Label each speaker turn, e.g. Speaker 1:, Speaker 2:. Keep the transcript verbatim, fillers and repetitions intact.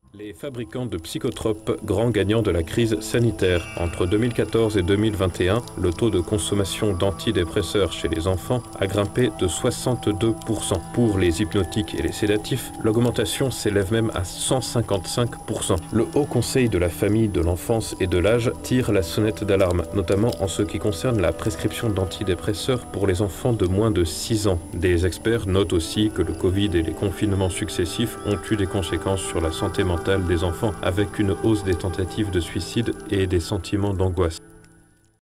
Speaker 1: Les fabricants de psychotropes, grands gagnants de la crise sanitaire. Entre deux mille quatorze et deux mille vingt et un, le taux de consommation d'antidépresseurs chez les enfants a grimpé de soixante-deux pour cent. Pour les hypnotiques et les sédatifs, l'augmentation s'élève même à cent cinquante-cinq pour cent. Le Haut Conseil de la famille, de l'enfance et de l'âge tire la sonnette d'alarme, notamment en ce qui concerne la prescription d'antidépresseurs pour les enfants de moins de six ans. Des experts notent aussi que le Covid et les confinements successifs ont eu des conséquences sur la santé mentale des enfants, avec une hausse des tentatives de suicide et des sentiments d'angoisse.